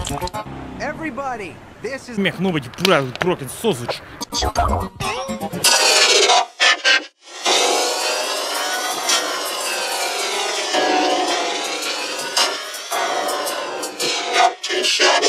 Everybody, this is... Mech nobody broken sausage. Shut